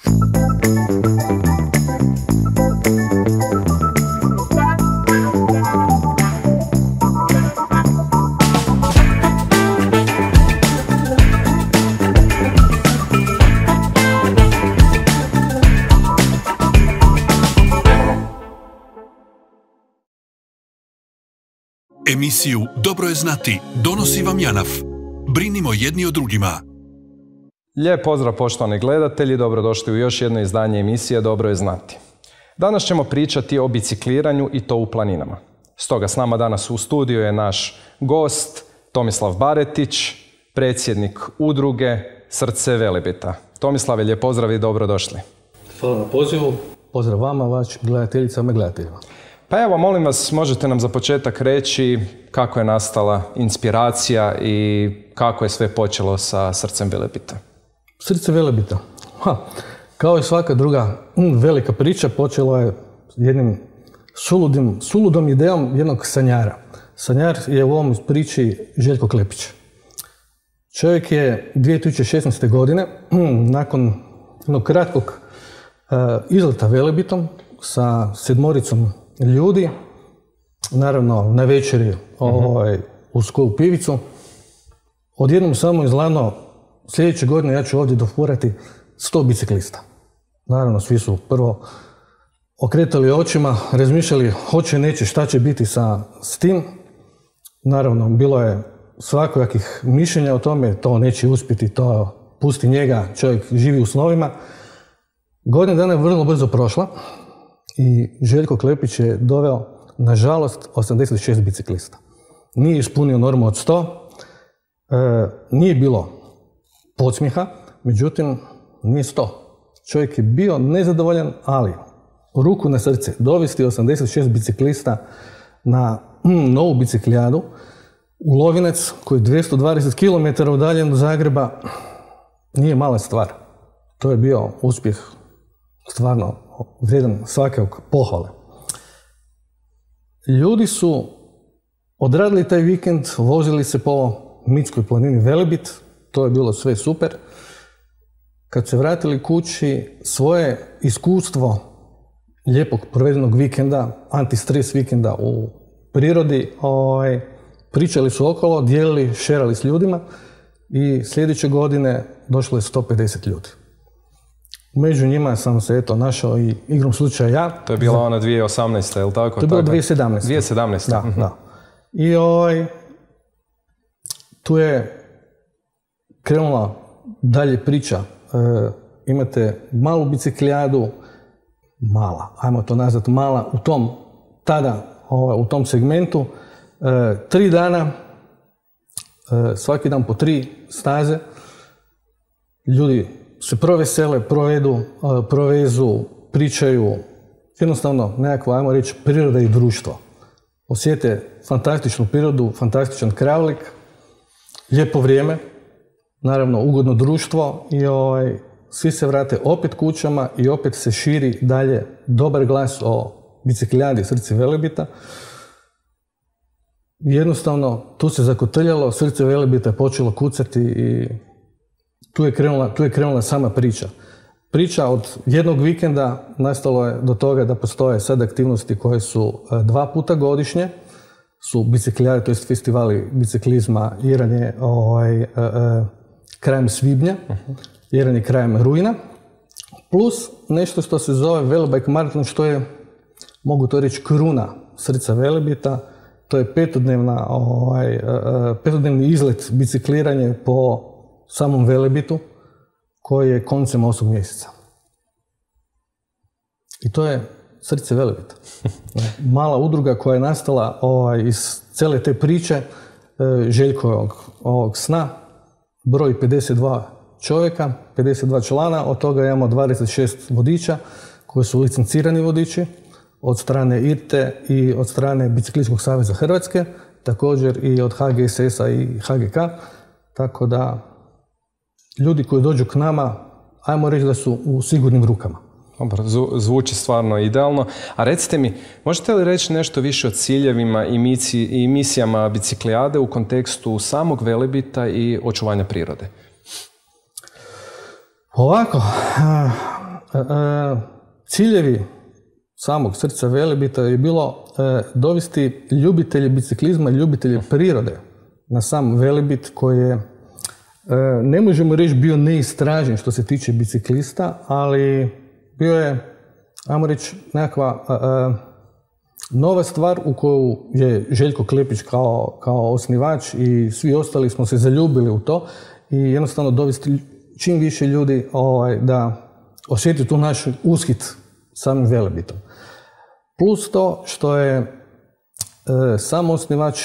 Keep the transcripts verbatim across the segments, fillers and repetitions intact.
Emisiju Dobro je znati donosi vam JANAF. Brinimo jedni o drugima. Lijep pozdrav poštovani gledatelji, dobrodošli u još jedno izdanje emisije Dobro je znati. Danas ćemo pričati o bicikliranju i to u planinama. Stoga s nama danas u studiju je naš gost Tomislav Baretić, predsjednik udruge Srce Velebita. Tomislave, lijep pozdrav i dobrodošli. Hvala na pozivu, pozdrav vama, vaš gledateljicama i gledateljima. Pa evo, molim vas, možete nam za početak reći kako je nastala inspiracija i kako je sve počelo sa Srcem Velebita? Srce Velebita? Ha, kao i svaka druga mm, velika priča, počela je jednim suludim, suludom idejom jednog sanjara. Sanjar je u ovom priči Željko Klepić. Čovjek je dvije tisuće šesnaeste. godine, mm, nakon jednog kratkog uh, izleta Velebitom sa sedmoricom ljudi, naravno na večeri ovaj, uz koju pivicu, odjednom samo izlano, sljedeće godine ja ću ovdje dofurati sto biciklista. Naravno, svi su prvo okretali očima, razmišljali hoće, neće, šta će biti sa, s tim. Naravno, bilo je svakojakih mišljenja o tome, to neće uspjeti, to pusti njega, čovjek živi u snovima. Godina dana je vrlo brzo prošla i Željko Klepić je doveo, nažalost, osamdeset šest biciklista. Nije ispunio normu od sto, e, nije bilo podsmijeha, međutim, nije sto. Čovjek je bio nezadovoljan, ali ruku na srce, dovesti osamdeset šest biciklista na mm, novu biciklijadu u Lovinec, koji je dvjesto dvadeset kilometara udaljen do Zagreba, nije mala stvar. To je bio uspjeh stvarno vrijedan svakog pohvale. Ljudi su odradili taj vikend, vozili se po mitskoj planini Velebit, to je bilo sve super. Kad se vratili kući, svoje iskustvo lijepog provedenog vikenda, antistres vikenda u prirodi, ovaj, pričali su okolo, dijelili, šerali s ljudima i sljedeće godine došlo je sto pedeset ljudi. Među njima sam se eto našao i igrom slučaja ja. To je bila ona dvije tisuće osamnaeste. je li tako? To je bilo dvije tisuće sedamnaeste. dvije tisuće sedamnaeste. Da, mm-hmm. da. I ovaj, tu je krenula dalje priča. E, imate malu biciklijadu, mala, ajmo to nazvati mala, u tom, tada, ovaj, u tom segmentu, e, tri dana, e, svaki dan po tri staze, ljudi se provesele, provedu, provezu, pričaju, jednostavno nekakva, ajmo reći, priroda i društvo. Osjete fantastičnu prirodu, fantastičan krajolик, lijepo vrijeme, naravno ugodno društvo i ovaj, svi se vrate opet kućama i opet se širi dalje dobar glas o biciklijadi Srce Velebita. Jednostavno, tu se zakotrljalo, Srce Velebita je počelo kucati i Tu je, krenula, tu je krenula sama priča. Priča od jednog vikenda nastalo je do toga da postoje sad aktivnosti koje su dva puta godišnje, su biciklijade, to je festivali biciklizma, jedan je ovaj, eh, krajem svibnja, uh-huh. jedan je krajem rujna, plus nešto što se zove Velebike Marathon, što je, mogu to reći, kruna Srca Velebita. To je petodnevna, ovaj, eh, petodnevni izlet bicikliranje po samom Velebitu, koji je koncem osmog mjeseca. I to je Srce Velebita. Mala udruga koja je nastala ovaj, iz cele te priče, Željkovog ovog sna, broj pedeset dva čovjeka, pedeset dva člana, od toga imamo dvadeset šest vodiča koji su licencirani vodiči od strane I R T E i od strane Biciklistskog saveza Hrvatske, također i od H G S S-a i H G K, tako da ljudi koji dođu k nama, ajmo reći da su u sigurnim rukama. Dobro, zvuči stvarno idealno. A recite mi, možete li reći nešto više o ciljevima i, mici, i misijama biciklijade u kontekstu samog Velebita i očuvanja prirode? Ovako, e, ciljevi samog srca Velebita je bilo e, dovesti ljubitelje biciklizma i ljubitelje prirode na sam Velebit koji je, e, ne možemo reći, bio neistražen što se tiče biciklista, ali bio je, ajmo reći, nekakva e, nova stvar u koju je Željko Klepić kao, kao osnivač i svi ostali smo se zaljubili u to i jednostavno dovesti čim više ljudi ovaj, da osjeti tu naš ushit samim Velebitom. Plus to što je e, sam osnivač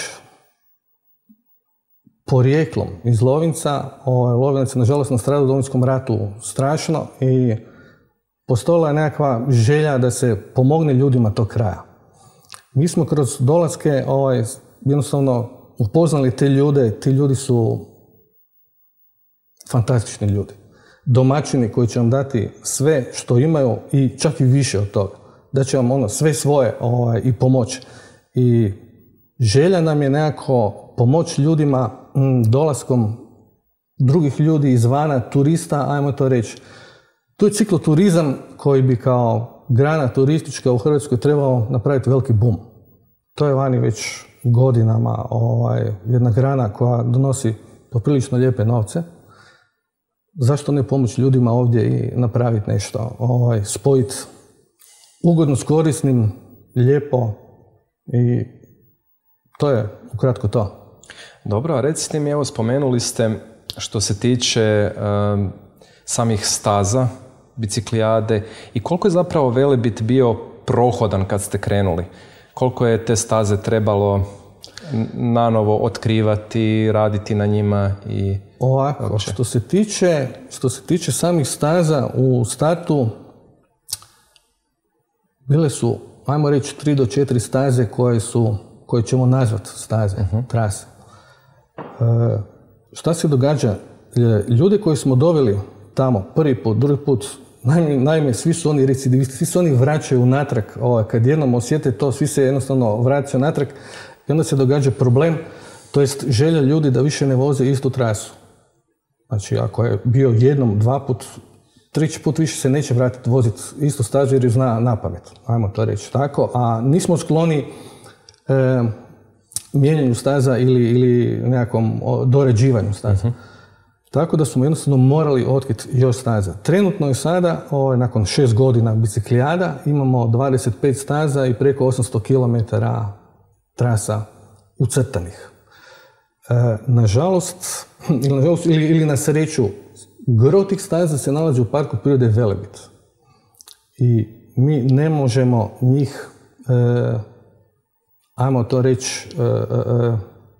porijeklom iz Lovinca, ovaj, Lovinac je nažalost nastradao u Domovinskom ratu strašno i postojala je nekakva želja da se pomogne ljudima tog kraja. Mi smo kroz dolaske ovaj, jednostavno upoznali te ljude, ti ljudi su fantastični ljudi. Domaćini koji će vam dati sve što imaju i čak i više od toga. Da će vam ono sve svoje ovaj, i pomoć. I želja nam je nekako pomoć ljudima m, dolaskom drugih ljudi izvana, turista, ajmo to reći. To je cikloturizam koji bi kao grana turistička u Hrvatskoj trebao napraviti veliki bum. To je vani već godinama ovaj, jedna grana koja donosi poprilično lijepe novce. Zašto ne pomoći ljudima ovdje i napraviti nešto, ovaj, spojiti ugodno s korisnim, lijepo i to je ukratko to. Dobro, a recite mi, evo spomenuli ste što se tiče um, samih staza, biciklijade i koliko je zapravo Velebit bio prohodan kad ste krenuli? Koliko je te staze trebalo nanovo otkrivati, raditi na njima i... Ovako, što se tiče, što se tiče samih staza u startu, bile su, ajmo reći, tri do četiri staze koje su, koje ćemo nazvati staze, uh-huh. trase. E, šta se događa? Ljude koje smo doveli tamo prvi put, drugi put, naime, naime svi su oni recidivisti, svi se oni vraćaju natrag. Ovaj, kad jednom osjete to, svi se jednostavno vraćaju natrag i onda se događa problem, to jest želja ljudi da više ne voze istu trasu. Znači, ako je bio jednom, dva put, treći put više se neće vratiti voziti istu stazu jer ju zna napamet. Ajmo to reći tako. A nismo skloni e, mijenjanju staza ili, ili nekakvom doređivanju staza. Uh-huh. Tako da smo jednostavno morali otkriti još staza. Trenutno je sada, ovaj, nakon šest godina biciklijada, imamo dvadeset pet staza i preko osamsto kilometara trasa ucrtanih. E, nažalost, ili, nažalost ili, ili na sreću, gro tih staza se nalazi u Parku prirode Velebit. I mi ne možemo njih, e, ajmo to reći, e, e,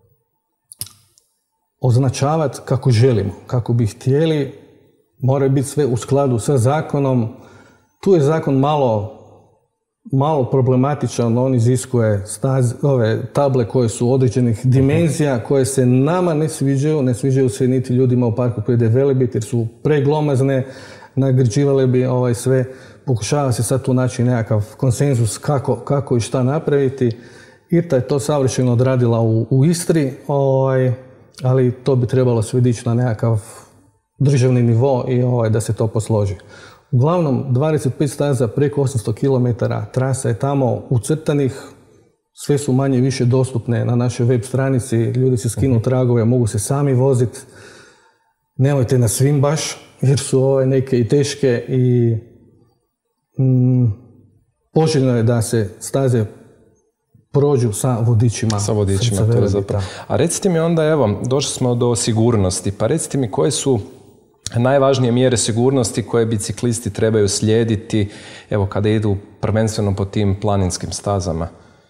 označavati kako želimo, kako bi htjeli, mora biti sve u skladu sa zakonom. Tu je zakon malo, malo problematičan, on iziskuje staz, ove table koje su određenih dimenzija, koje se nama ne sviđaju, ne sviđaju se niti ljudima u Parku prirode Velebit jer su preglomazne, nagrđivale bi ovaj sve. Pokušava se sad tu naći nekakav konsenzus kako, kako i šta napraviti. Irta je to savršeno odradila u, u Istri, ovaj, ali to bi trebalo sve dići na nekakav državni nivo i ovaj, da se to posloži. Uglavnom, dvadeset pet staza, preko osamsto kilometara trasa je tamo ucrtanih, sve su manje više dostupne na našoj web stranici, ljudi se skinu tragove, mogu se sami voziti. Nemojte na svim baš, jer su ove neke i teške i mm, poželjno je da se staze prođu sa vodičima. Sa vodičima, to je zapravo. A recite mi onda, evo, došli smo do sigurnosti, pa recite mi koje su najvažnije mjere sigurnosti koje biciklisti trebaju slijediti, evo, kada idu prvenstveno po tim planinskim stazama?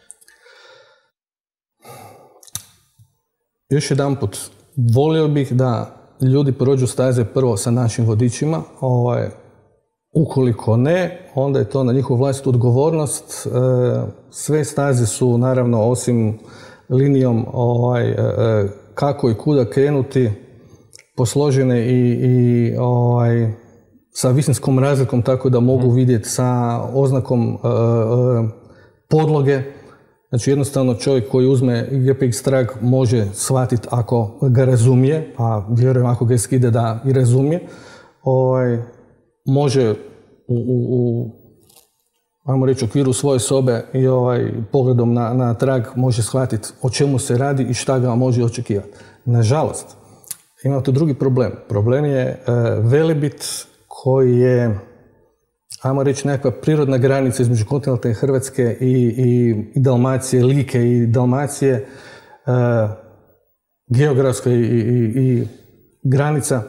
Još jedanput, volio bih da ljudi prođu staze prvo sa našim vodičima. Ovaj, ukoliko ne, onda je to na njihovu vlastitu odgovornost. E, sve staze su, naravno, osim linijom ovaj, e, kako i kuda krenuti, posložene i, i ovaj, sa visinskom razlikom, tako da mogu vidjeti sa oznakom e, e, podloge. Znači jednostavno čovjek koji uzme G P X trag može shvatiti ako ga razumije, a vjerujem ako ga skide da i razumije. Ovaj, može u, u, u ajmo reći, u okviru svoje sobe i ovaj, pogledom na, na trag može shvatiti o čemu se radi i šta ga može očekivati. Nažalost, ima tu drugi problem. Problem je e, Velebit koji je, ajmo reći, nekakva prirodna granica između kontinentalne Hrvatske i, i, i Dalmacije, Like i Dalmacije, e, geografska i, i, i granica.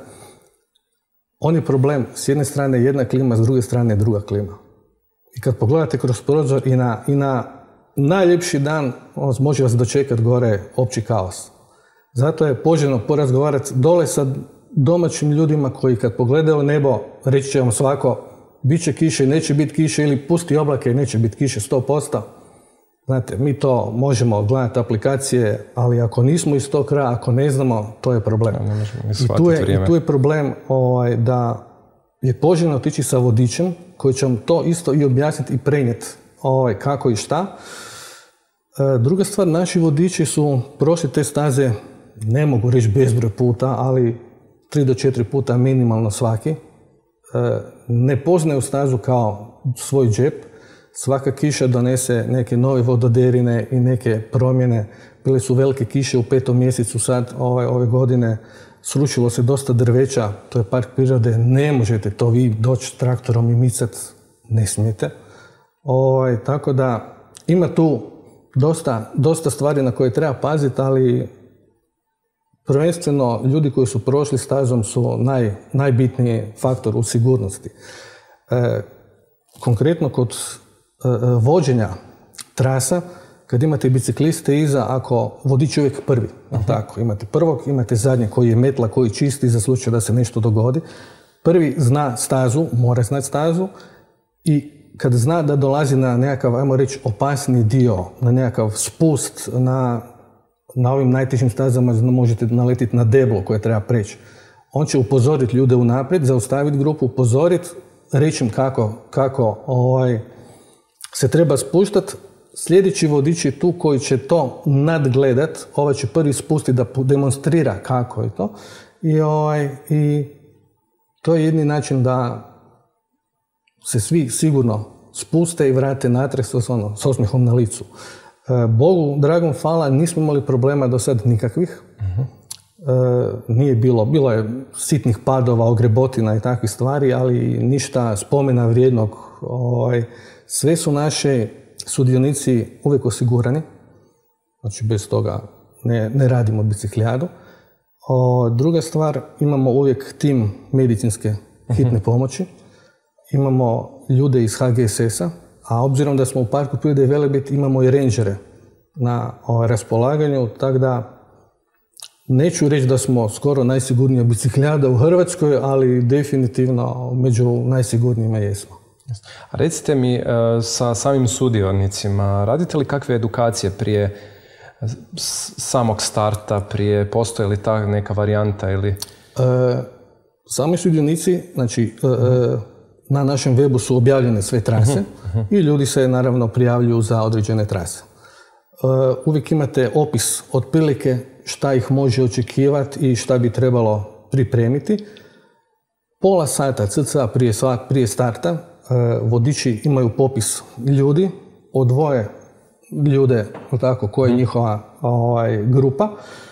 On je problem, s jedne strane jedna klima, s druge strane druga klima. I kad pogledate kroz prozor i na, i na najljepši dan, on može vas dočekati gore opći kaos. Zato je poželjno porazgovarati dole sa domaćim ljudima koji kad pogledaju nebo, reći će vam svako, bit će kiše, neće biti kiše, ili pusti oblake i neće biti kiše sto posto. Znate, mi to možemo gledati aplikacije, ali ako nismo iz tog kraja, ako ne znamo, to je problem. Ja, ne možemo ni I, shvatiti tu je, vrijeme. I tu je problem ovaj, da je poželjno otići sa vodičem koji će vam to isto i objasniti i prenijeti ovaj, kako i šta. E, druga stvar, naši vodiči su prošli te staze, ne mogu reći bezbroj puta, ali tri do četiri puta minimalno svaki. E, ne poznaju stazu kao svoj džep. Svaka kiša donese neke nove vododerine i neke promjene. Bile su velike kiše u petom mjesecu sad ove, ove godine. Srušilo se dosta drveća, to je park prirode, ne možete to vi doći traktorom i micati, ne smijete. Ovaj, tako da ima tu dosta, dosta stvari na koje treba paziti, ali prvenstveno ljudi koji su prošli stazom su naj, najbitniji faktor u sigurnosti. E, konkretno kod e, vođenja trasa, kad imate bicikliste iza, ako vodič je uvijek prvi, uh-huh. tako, imate prvog, imate zadnje koji je metla, koji čisti za slučaj da se nešto dogodi. Prvi zna stazu, mora znati stazu i kad zna da dolazi na nekakav, ajmo reći, opasni dio, na nekakav spust, na, na ovim najtežim stazama možete naletiti na deblo koje treba preći. On će upozoriti ljude unaprijed, zaustaviti grupu, upozoriti, reći im kako, kako ovaj, se treba spuštati. Sljedeći vodič je tu koji će to nadgledat, ovaj će prvi spustiti da demonstrira kako je to. I, ovaj, i to je jedni način da se svi sigurno spuste i vrate natrag s, ono, s osmijehom na licu. E, Bogu, dragom hvala, nismo imali problema do sad nikakvih. Uh-huh. E, nije bilo, bilo je sitnih padova, ogrebotina i takvih stvari, ali ništa spomena vrijednog. Ovaj, sve su naše sudionici uvijek osigurani, znači bez toga ne, ne radimo biciklijadu. O, druga stvar, imamo uvijek tim medicinske hitne pomoći, imamo ljude iz H G S S-a, a obzirom da smo u parku prirode Velebit imamo i rangere na o, raspolaganju, tako da neću reći da smo skoro najsigurnija biciklijada u Hrvatskoj, ali definitivno među najsigurnijima jesmo. A recite mi, sa samim sudionicima, radite li kakve edukacije prije samog starta, prije, postoje li ta neka varijanta ili? E, sami sudionici, znači, uh-huh. e, na našem webu su objavljene sve trase uh-huh. Uh-huh. i ljudi se naravno prijavljuju za određene trase. E, uvijek imate opis otprilike šta ih može očekivati i šta bi trebalo pripremiti. Pola sata cca prije, prije starta vodiči imaju popis ljudi, odvoje ljude, tako, koja je njihova ovaj, grupa,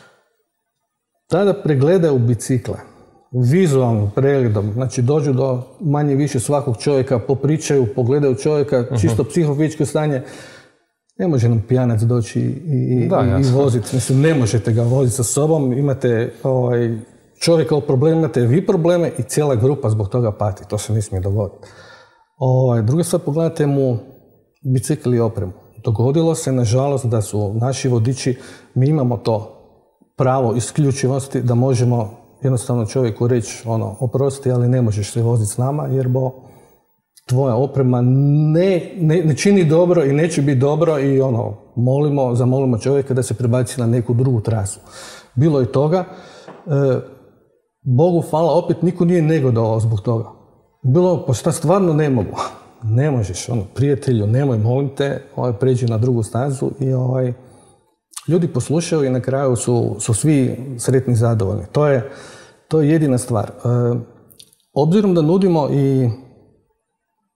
tada pregledaju bicikle, vizualnim pregledom, znači dođu do manje više svakog čovjeka, popričaju, pogledaju čovjeka, čisto psihofizičko stanje. Ne može nam pijanac doći i, da, i voziti, mislim, ne možete ga voziti sa sobom, imate ovaj, čovjeka u problemu, imate vi probleme i cijela grupa zbog toga pati, to se ne smije dogoditi. Ovaj, druga stvar, pogledajte mu bicikl i opremu. Dogodilo se, nažalost, da su naši vodiči, mi imamo to pravo isključivosti da možemo jednostavno čovjeku reći, ono, oprosti, ali ne možeš se voziti s nama, jer bo tvoja oprema ne, ne, ne čini dobro i neće biti dobro i ono, molimo, zamolimo čovjeka da se prebaci na neku drugu trasu. Bilo je toga. E, Bogu hvala, opet niko nije negodovao zbog toga. Bilo, pa šta stvarno ne mogu? Ne možeš, ono, prijatelju, nemoj, molim te, ovaj, pređi na drugu stazu i ovaj, ljudi poslušaju i na kraju su, su svi sretni i zadovoljni. To je, to je jedina stvar. E, obzirom da nudimo i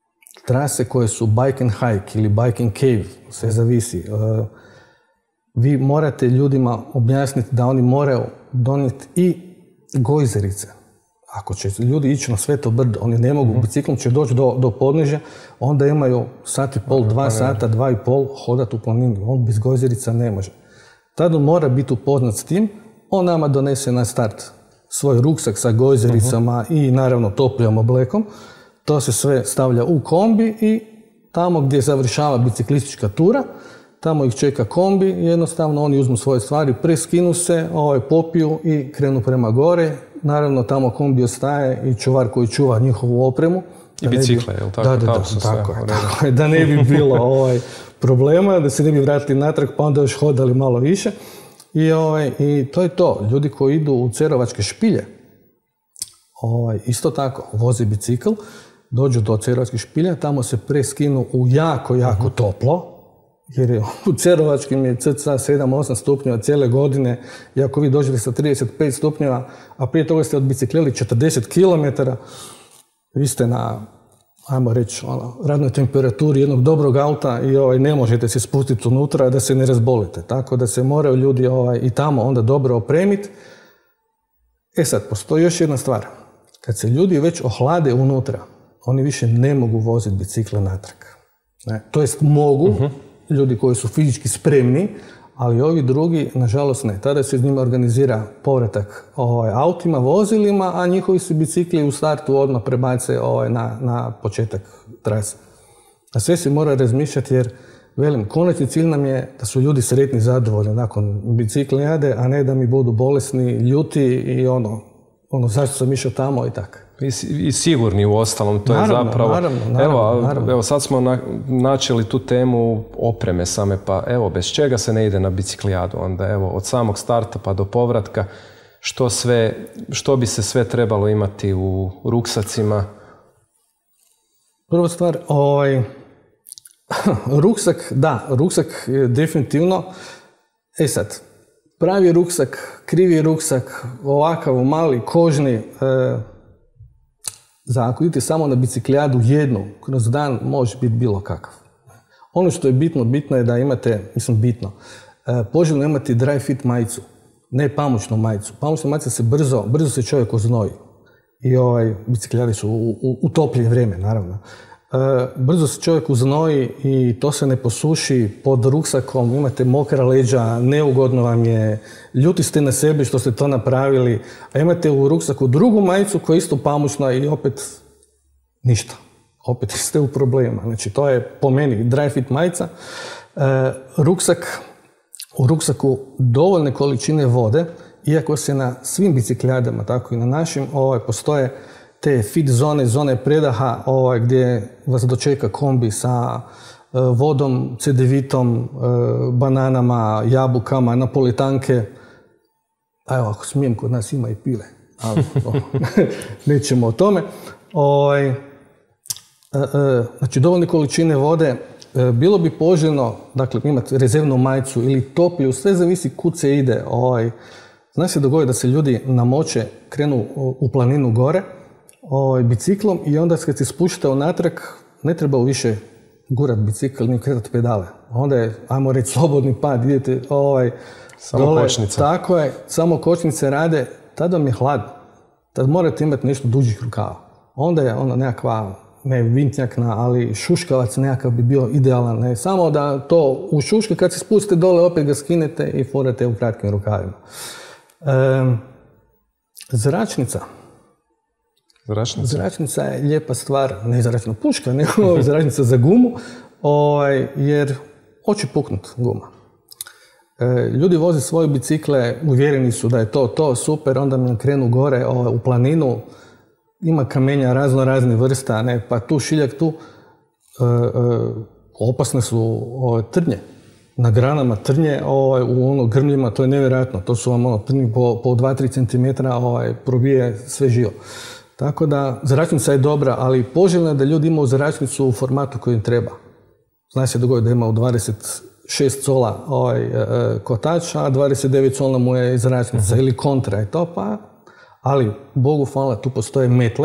trase koje su bike and hike ili bike and cave, sve zavisi. Vi morate ljudima objasniti da oni moraju donijeti i gojzerice. Ako će ljudi ići na Sveto brdo, oni ne mogu, biciklom će doći do, do podnežja, onda imaju sat i pol, dva sata, dva i pol hodati u planini. On bez gojzerica ne može. Tada mora biti upoznat s tim, on nama donese na start svoj ruksak sa gojzericama uh-huh. i naravno toplijom oblekom. To se sve stavlja u kombi i tamo gdje završava biciklistička tura, tamo ih čeka kombi, jednostavno oni uzmu svoje stvari, preskinu se, ovaj, popiju i krenu prema gore. Naravno tamo kombi ostaje i čuvar koji čuva njihovu opremu. I bicikle, je li tako? Da, da, da, tako, je, tako je, da ne bi bilo ovaj, problema, da se ne bi vratili natrag pa onda još hodali malo više. I, ovaj, i to je to. Ljudi koji idu u Cerovačke špilje, ovaj, isto tako, voze bicikl, dođu do Cerovačkih špilja, tamo se preskinu u jako, jako uh-huh. toplo, jer je u Cerovačkim je cca sedam osam stupnjeva cijele godine i ako vi dođete sa trideset pet stupnjeva, a prije toga ste odbiciklili četrdeset kilometara, vi ste na, ajmo reći, ono, radnoj temperaturi jednog dobrog auta i ovaj, ne možete se spustiti unutra da se ne razbolite. Tako da se moraju ljudi ovaj, i tamo onda dobro opremiti. E sad, postoji još jedna stvar. Kad se ljudi već ohlade unutra, oni više ne mogu voziti bicikle natrag. Ne? To jest mogu, uh-huh. ljudi koji su fizički spremni, ali ovi drugi, nažalost, ne. Tada se iz njima organizira povratak ovaj, autima, vozilima, a njihovi su bicikli u startu odmah prebace ovaj, na, na početak trase. A sve se mora razmišljati jer, velim, konačni cilj nam je da su ljudi sretni, zadovoljni nakon biciklijade, a ne da mi budu bolesni, ljuti i ono, ono zašto sam išao tamo i tako. I, I sigurni u ostalom, to naravno, je zapravo... Naravno, naravno, evo, naravno. evo sad smo na, načeli tu temu opreme same, pa evo, bez čega se ne ide na biciklijadu onda, evo, od samog starta pa do povratka, što sve, što bi se sve trebalo imati u ruksacima? Prva stvar, ovaj, ruksak, da, ruksak je definitivno, e sad, pravi ruksak, krivi ruksak, ovakav mali, kožni, e, za ako idete samo na biciklijadu jednu, kroz dan može biti bilo kakav. Ono što je bitno, bitno je da imate, mislim bitno, e, poželjno imati dry fit majicu, ne pamučnu majicu. Pamučna majica se brzo, brzo se čovjek oznoji. I ovaj, biciklijadi su u, u, u toplije vrijeme, naravno. E, brzo se čovjek uznoji i to se ne posuši pod ruksakom, imate mokra leđa, neugodno vam je, ljuti ste na sebe što ste to napravili, a imate u ruksaku drugu majicu koja je isto pamučna i opet ništa. Opet ste u problema. Znači, to je po meni dry fit majica. E, ruksak, u ruksaku dovoljne količine vode, iako se na svim bicikljadama, tako i na našim, ovaj, postoje te fit zone, zone predaha ovaj, gdje vas dočeka kombi sa e, vodom, cedevitom, e, bananama, jabukama, napolitanke. A evo, ako smijem, kod nas ima i pive, ali o, nećemo o tome. Ovaj, e, e, znači, dovoljne količine vode, e, bilo bi poželjno, dakle, imati rezervnu majicu ili topliju, sve zavisi kud se ide. Ovaj, zna se dogodi da se ljudi namoče, krenu u planinu gore, ovaj, biciklom i onda kad se spuštate unatrag, ne treba više gurat bicikl ni kretat pedale. Onda je, ajmo reći, slobodni pad, idete ovaj, samo dole, kočnica. Tako je, samo kočnice rade, tada vam je hladno. Tad morate imati nešto dužih rukava. Onda je ono nekakva, ne vintnjakna, ali šuškavac nekakav bi bio idealan. Ne? Samo da to ušuška, kad se spustite dole, opet ga skinete i furate u kratkim rukavima. E, zračnica. Zračnica? Zračnica je lijepa stvar, ne zračna puška, nego zračnica za gumu, ovaj, jer hoće puknut guma. E, ljudi voze svoje bicikle, uvjereni su da je to to, super, onda mi krenu gore ovaj, u planinu, ima kamenja razno raznih vrsta, ne, pa tu šiljak, tu e, e, opasne su ovaj, trnje. Na granama trnje, ovaj, u ono grmljima, to je nevjerojatno, to su vam ono, trnje po, po dva do tri centimetra, ovaj, probije sve živo. Tako da, zračnica je dobra, ali poželjno je da ljudi imaju zračnicu u formatu koji im treba. Zna se dogoditi da ima u dvadeset šest cola ovaj, e, kotač, a dvadeset devet cola mu je zračnica uh-huh. ili kontra je to, pa, ali Bogu hvala, tu postoje metle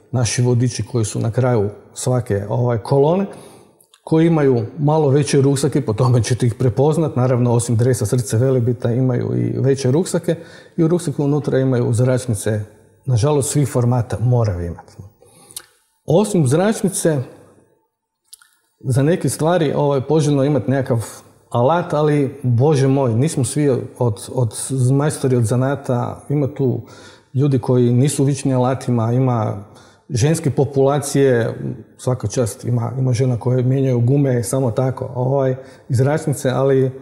naši vodiči koji su na kraju svake ovaj, kolone, koji imaju malo veće ruksake, po tome ćete ih prepoznat, naravno osim dresa Srce Velebita imaju i veće ruksake i u ruksaku unutra imaju zračnice, nažalost svih formata moraju imati. Osim zračnice, za neke stvari ovaj, poželjno imati nekakav alat, ali Bože moj, nismo svi od, od majstori od zanata, ima tu ljudi koji nisu vični alatima, ima ženske populacije, svaka čast, ima, ima žena koje mijenjaju gume samo tako, ovaj, zračnice, ali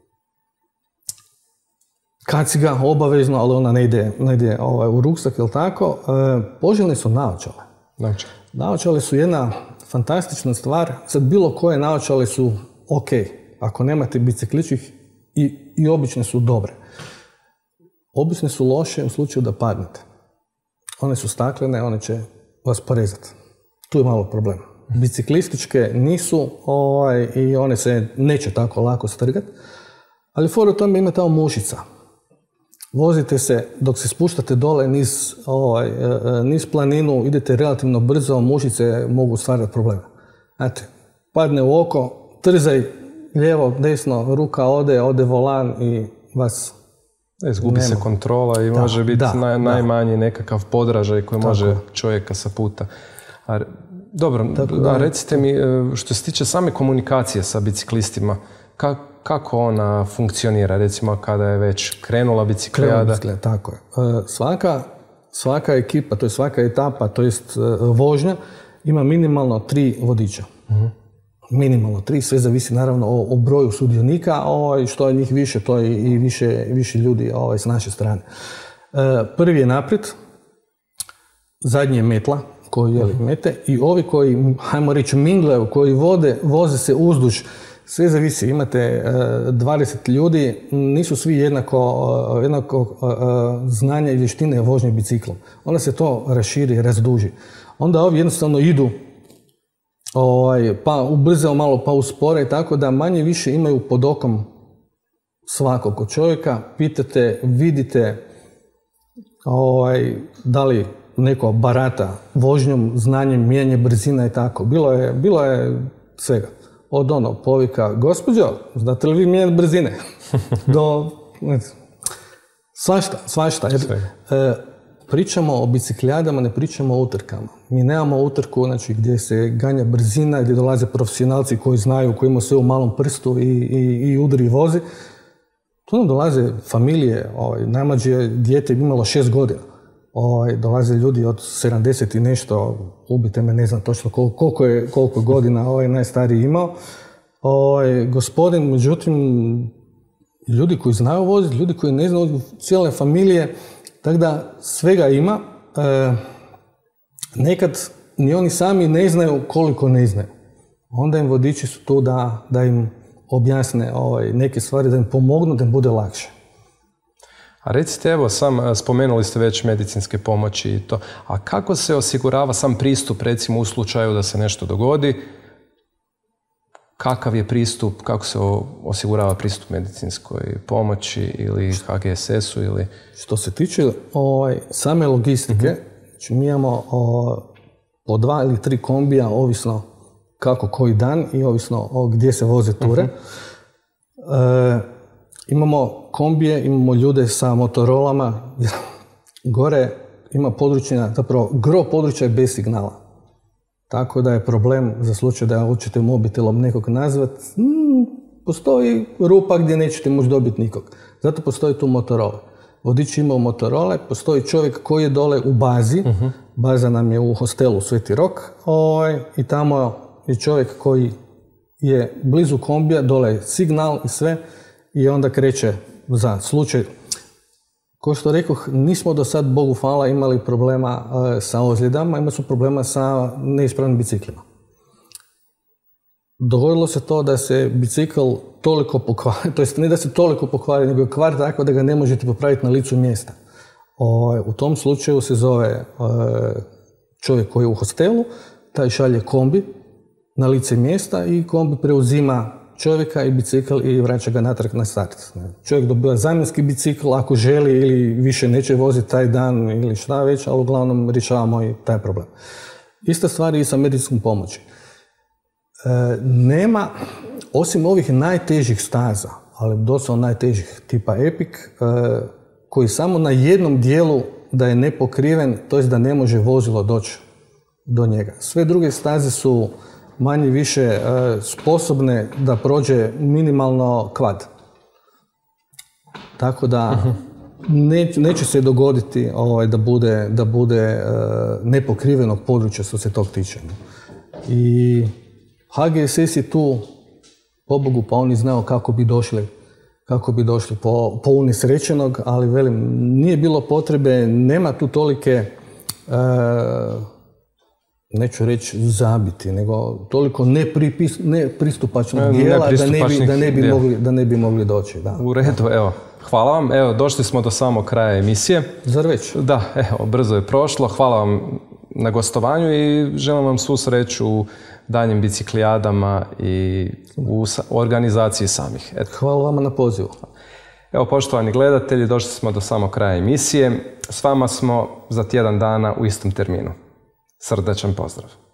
kaciga obavezno, ali ona ne ide, ne ide ovaj, u ruksak, ili tako. E, poželjne su naočale. Znači. Naočale su jedna fantastična stvar. Sad bilo koje naočale su ok. Ako nemate bicikličkih i, i obične su dobre. Obične su loše u slučaju da padnete. One su staklene, one će vas porezati. Tu je malo problem. Biciklističke nisu ovaj, i one se neće tako lako strgati. Ali fora u tome ima tamo mušica. Vozite se, dok se spuštate dole niz, ovaj, niz planinu, idete relativno brzo, mušice mogu stvarati probleme. Znate, padne u oko, trzaj, lijevo, desno, ruka ode, ode volan i vas izgubi se kontrola i da, može biti da, naj, najmanji da. nekakav podražaj koji tako može čovjeka sa puta. A, dobro, da, a recite mi, što se tiče same komunikacije sa biciklistima, ka, kako ona funkcionira, recimo kada je već krenula biciklijada? Krenula, tako je. Svaka, svaka ekipa, to je svaka etapa, to jest vožnja, ima minimalno tri vodiča. Uh-huh. Minimalno tri, sve zavisi naravno o, o broju sudionika, ovaj, što je njih više, to je i više, više ljudi ovaj, s naše strane. E, prvi je naprijed, zadnji je metla, koji je uh-huh. mete, i ovi koji, hajmo reći, minglaju, koji vode, voze se uzduž. Sve zavisi, imate uh, dvadeset ljudi, nisu svi jednako, uh, jednako uh, znanja i vještine vožnje biciklom. Onda se to raširi, razduži. Onda ovi jednostavno idu, ovaj, pa ubrzaju malo, pa uspore, tako da manje više imaju pod okom svakog od čovjeka. Pitate, vidite ovaj, da li neko barata vožnjom, znanjem, mijenje brzina i tako. Bilo je, bilo je svega. Od ono povika, gospođo, znate li vi mijenjati brzine? Do, svašta, svašta. Jer, e, pričamo o biciklijadama, ne pričamo o utrkama. Mi nemamo utrku, znači, gdje se ganja brzina, gdje dolaze profesionalci koji znaju, koji imaju sve u malom prstu i, i, i udri i vozi. Tu nam dolaze familije, ovaj, najmlađe dijete bi imalo šest godina. Ovaj, dolaze ljudi od sedamdeset i nešto, ubite me, ne znam točno koliko, koliko je koliko godina ovaj najstariji imao. Ovaj, gospodin, međutim, ljudi koji znaju voziti, ljudi koji ne znaju, cijele familije, tako da svega ima. E, nekad ni oni sami ne znaju koliko ne znaju. Onda im vodiči su tu da, da im objasne ovaj, neke stvari, da im pomognu, da im bude lakše. A recite, evo, sam spomenuli ste već medicinske pomoći i to, a kako se osigurava sam pristup, recimo u slučaju da se nešto dogodi, kakav je pristup, kako se osigurava pristup medicinskoj pomoći ili H G S S-u ili... Što se tiče ovaj, same logistike, mm-hmm. znači mi imamo o, po dva ili tri kombija, ovisno kako koji dan i ovisno o gdje se voze ture. Mm-hmm. E, Imamo kombije, imamo ljude sa motorolama. Gore ima područja, zapravo gro područja je bez signala. Tako da je problem za slučaj da hoćete mobitelom nekog nazvati. Hmm, postoji rupa gdje nećete moći dobiti nikog. Zato postoji tu Motorola. Vodič ima Motorole, postoji čovjek koji je dole u bazi. Uh-huh. Baza nam je u hostelu Sveti Rok. Oj, i tamo je čovjek koji je blizu kombija, dole je signal i sve. I onda kreće za slučaj. Kao što rekoh, nismo do sad, Bogu hvala, imali problema e, sa ozljedama, imali su problema sa neispravnim biciklima. Dogodilo se to da se bicikl toliko pokvari, to jest ne da se toliko pokvari, nego je kvar tako da ga ne možete popraviti na licu mjesta. O, u tom slučaju se zove e, čovjek koji je u hostelu, taj šalje kombi na lice mjesta i kombi preuzima čovjeka i bicikl i vraća ga natrag na start. Čovjek dobiva zamjenski bicikl ako želi ili više neće voziti taj dan ili šta već, ali uglavnom rješavamo i taj problem. Ista stvar je i sa medicinskom pomoći. E, nema, osim ovih najtežih staza, ali doslovno najtežih tipa Epic, e, koji samo na jednom dijelu da je nepokriven, to jest da ne može vozilo doći do njega. Sve druge staze su manje više e, sposobne da prođe minimalno kvad. Tako da uh-huh. ne, neće se dogoditi ovaj, da bude, da bude e, nepokrivenog područja što se tog tiče. I H G S S je tu, pobogu, pa oni znaju kako bi došli, kako bi došli po, po unesrećenog, ali velim, nije bilo potrebe, nema tu tolike, e, neću reći zabiti, nego toliko nepripis, nepristupačnog dijela da ne bi, da ne bi, mogli, da ne bi mogli doći. Da. U redu, evo. Hvala vam. Evo, došli smo do samog kraja emisije. Zar već? Da, evo, brzo je prošlo. Hvala vam na gostovanju i želim vam svu sreću u daljnjim biciklijadama i u organizaciji samih. Eto. Hvala vama na pozivu. Evo, poštovani gledatelji, došli smo do samog kraja emisije. S vama smo za tjedan dana u istom terminu. Srdačan pozdrav.